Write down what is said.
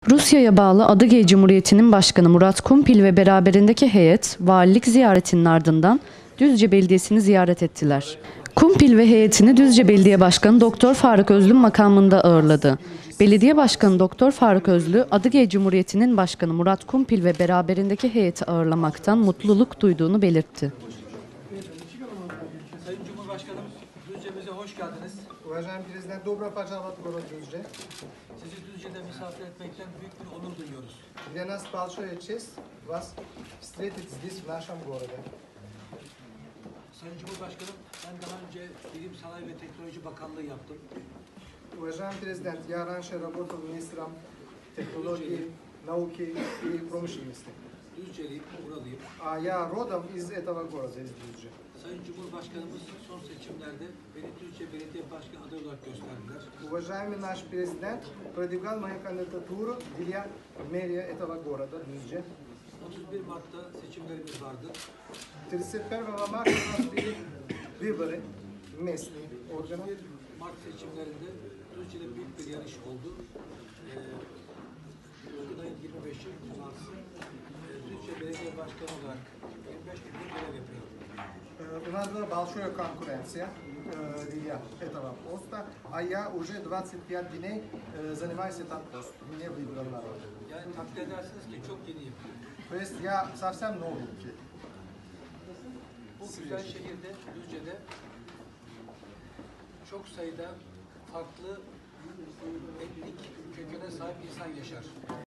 Rusya'ya bağlı Adıgey Cumhuriyeti'nin başkanı Murat Kumpil ve beraberindeki heyet, valilik ziyaretinin ardından Düzce Belediyesi'ni ziyaret ettiler. Kumpil ve heyetini Düzce Belediye Başkanı Doktor Faruk Özlü makamında ağırladı. Belediye Başkanı Doktor Faruk Özlü, Adıgey Cumhuriyeti'nin başkanı Murat Kumpil ve beraberindeki heyeti ağırlamaktan mutluluk duyduğunu belirtti. Sayın Cumhurbaşkanım, Düzce'mize hoş geldiniz. Уважаемый президент, добро пожаловать в город Düzce. Sizi Düzce'de misafir etmekten büyük bir onur duyuyoruz. Для нас большая честь вас встретить здесь, в нашем городе. Sayın Cumhurbaşkanım, ben daha önce Bilim, Sanayi ve Teknoloji Bakanlığı yaptım. Уважаемый президент, я раньше работал министром технологий, науки и промышленности. Düzce'liyim, buralıyım. А я родом из этого города, из Düzce. Sayın Cumhurbaşkanımız son seçimlerde beni Düzce Belediye Başkanı adayı olarak gösterdiler. Уважаемый наш президент продвигал мою кандидатуру для мэрии этого города, Düzce. 31 Mart'ta seçimlerimiz vardı. 31 марта у нас были выборы местные органы. 31 Mart seçimlerinde Düzce'de büyük bir yarış oldu. Bugün ayın 25'i Cumartesi. Düzce Belediye Başkanı olarak 25 günde görev yapıyorum. У нас была большая конкуренция для этого поста, а я уже 25 дней занимаюсь этим постом. Меня выбрал народ. Yani takdir edersiniz ki çok yeniyim. То есть я совсем новенький. Bu güzel şehirde, Düzce'de çok sayıda farklı etnik kökene sahip insan yaşar.